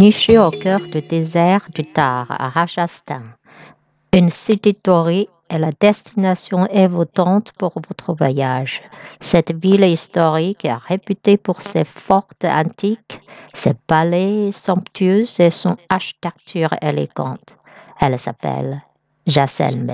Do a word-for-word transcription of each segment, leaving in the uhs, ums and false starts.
nichée au cœur du désert du Thar à Rajasthan. Une city-touriste est la destination évoutante pour votre voyage. Cette ville historique est réputée pour ses forts antiques, ses palais somptueux et son architecture élégante. Elle s'appelle Jaisalmer.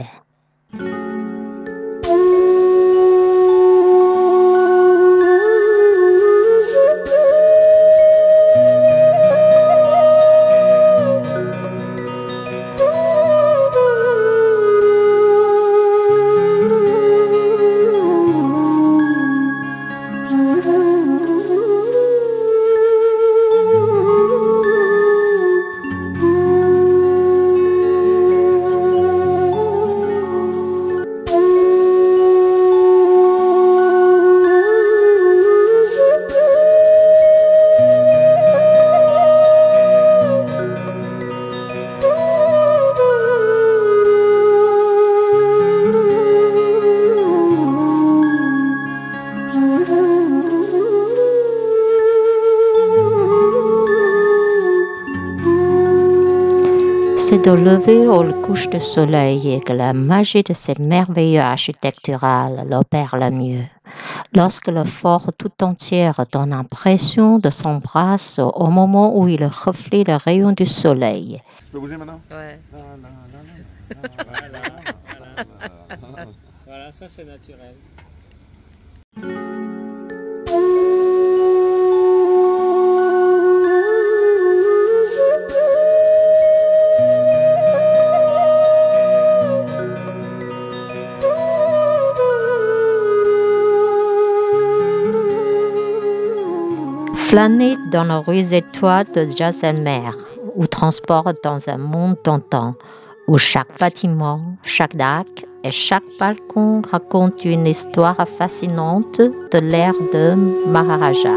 C'est de lever au couche de soleil et que la magie de ces merveilleux architecturales l'opère le mieux. Lorsque le fort tout entier donne l'impression de s'embrasser au moment où il reflète le rayon du soleil. Je peux bouger maintenant? Ouais. La, la, la, la, Voilà, voilà. Voilà, ça c'est naturel. Flâner dans les rues étroites de Jaisalmer ou transport dans un monde d'antan où chaque bâtiment, chaque dac et chaque balcon raconte une histoire fascinante de l'ère de Maharaja.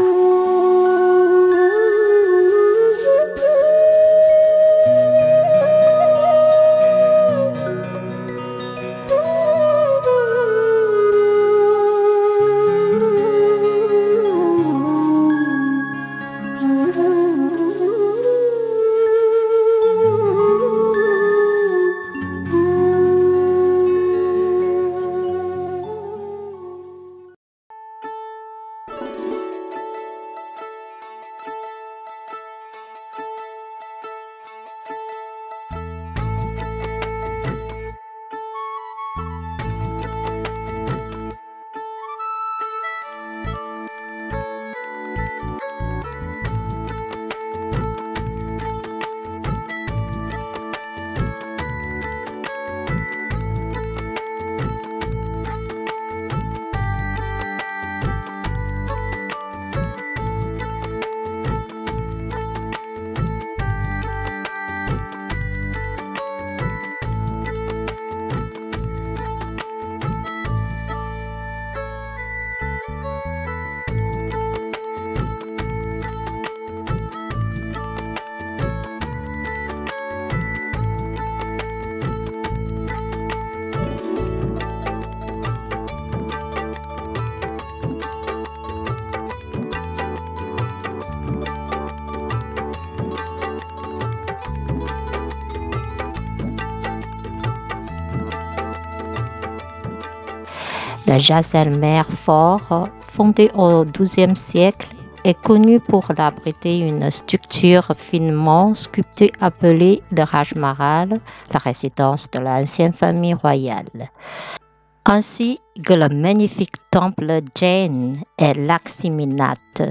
Le Jaisalmer Fort, fondé au douzième siècle, est connu pour abriter une structure finement sculptée appelée le Raj Mahal, la résidence de l'ancienne famille royale, ainsi que le magnifique temple Jain et Lakshminath.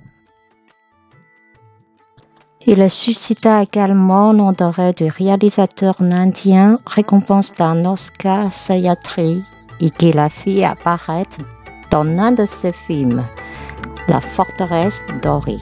Il suscita également l'intérêt du réalisateur indien, récompense d'un Oscar Sahyadri, et qui l'a fait apparaître dans l'un de ses films, La forteresse dorée.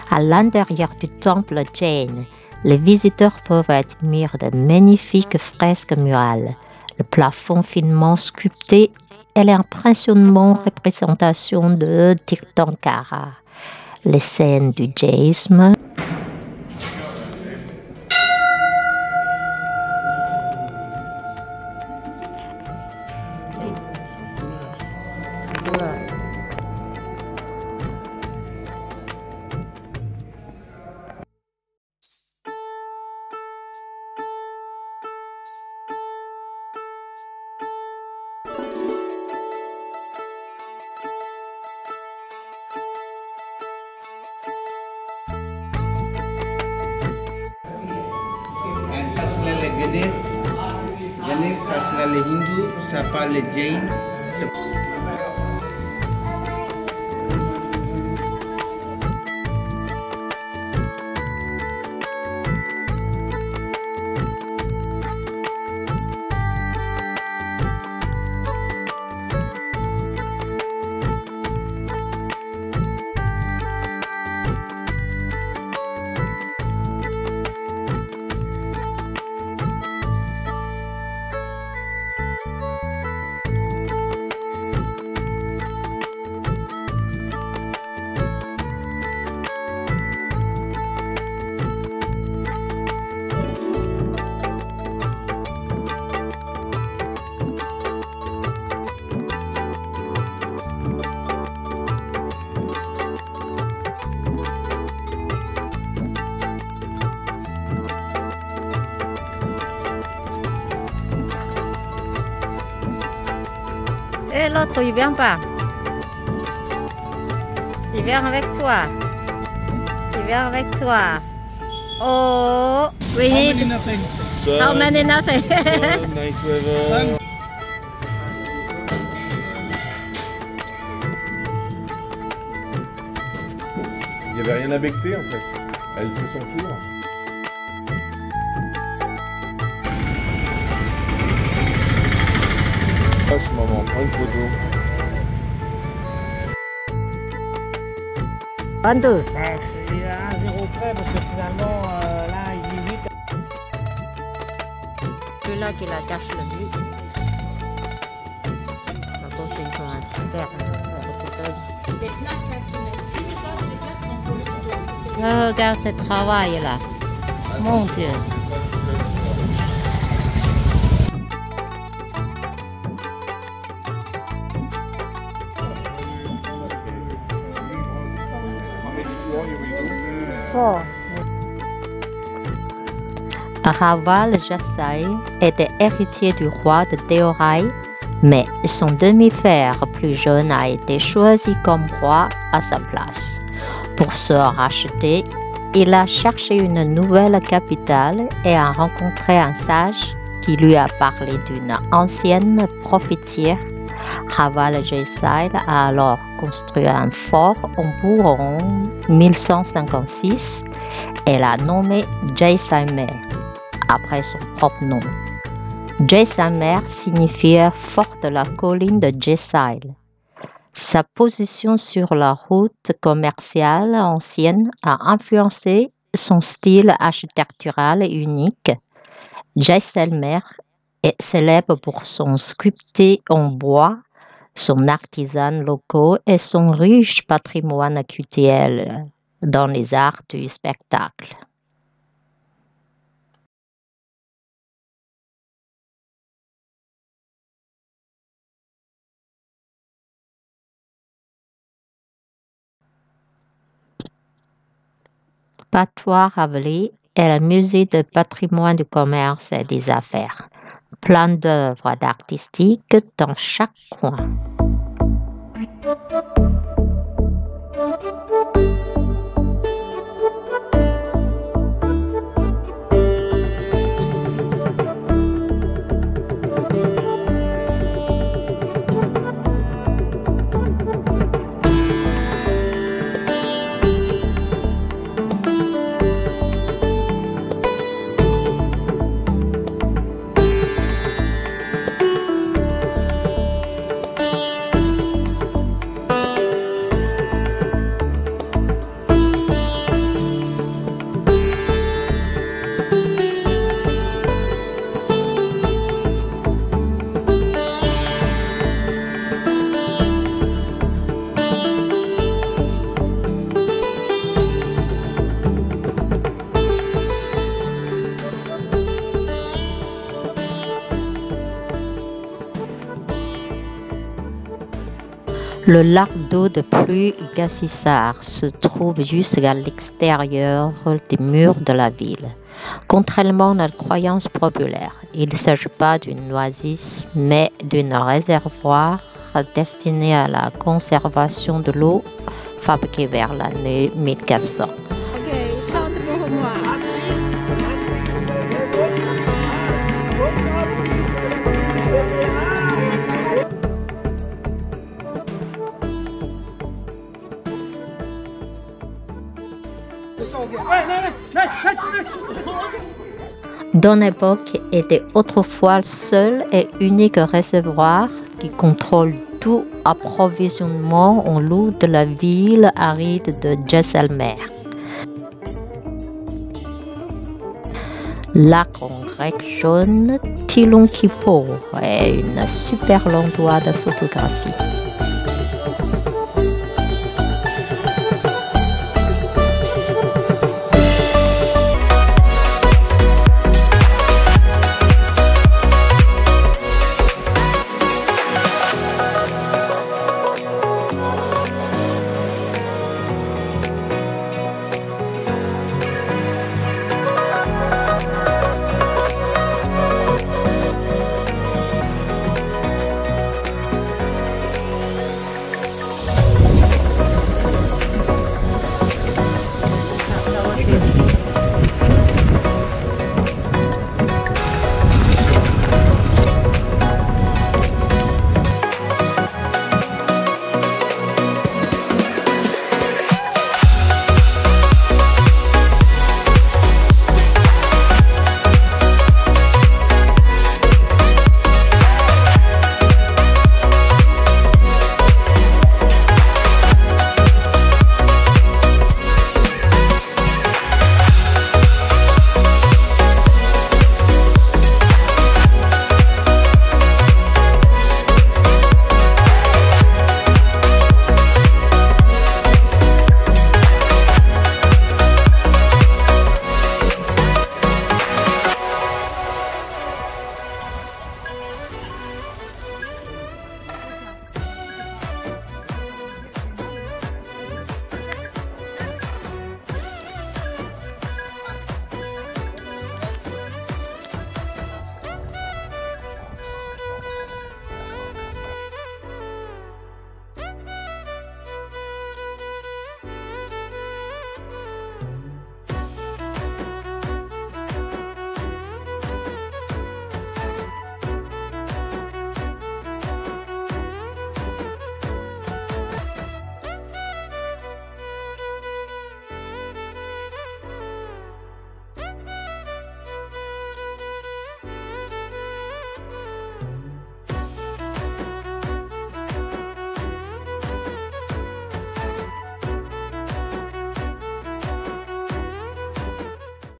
À l'intérieur du temple Jain, les visiteurs peuvent admirer de magnifiques fresques murales, le plafond finement sculpté et l'impressionnante représentation de Tirthankara, les scènes du jaïsme. Ça c'est les Ganesh, Ganesh ça c'est les hindous, ça parle les Jain. Et l'autre, il vient pas. Il vient avec toi. Il vient avec toi. Oh, we need nothing. how many nothing? Nice weather. Il n'y avait rien à becter en fait. Elle fait son tour. Passe maman, prends une photo. vingt-deux. Bah, il est à un zéro près parce que finalement, euh, là, il dit huit. Celui-là qui la cache le but. Par contre, ils sont un super. Des plaques là qui mettent. Oui, c'est ça, c'est des plaques qu'on peut. Regarde ce travail là. Mon Dieu. Raval Jasai était héritier du roi de Deorai, mais son demi-frère plus jeune a été choisi comme roi à sa place. Pour se racheter, il a cherché une nouvelle capitale et a rencontré un sage qui lui a parlé d'une ancienne prophétie. Raval Jasai a alors construit un fort en bourg en mille cent cinquante-six et l'a nommé Jaisalmer, après son propre nom. Jaisalmer signifie fort de la colline de Jaisail. Sa position sur la route commerciale ancienne a influencé son style architectural unique. Jaisalmer est célèbre pour son sculpté en bois, son artisan locaux et son riche patrimoine culturel dans les arts du spectacle. Patois Haveli est le musée de patrimoine du commerce et des affaires. Plein d'œuvres artistiques dans chaque coin. Le lac d'eau de pluie Gassissar se trouve jusqu'à l'extérieur des murs de la ville. Contrairement à la croyance populaire, il ne s'agit pas d'une oasis, mais d'un réservoir destiné à la conservation de l'eau, fabriqué vers l'année mille quatre cents. Don Époque était autrefois le seul et unique réservoir qui contrôle tout approvisionnement en l'eau de la ville aride de Jaisalmer. Lac en grec jaune, Tilon Kippo est un super endroit de photographie.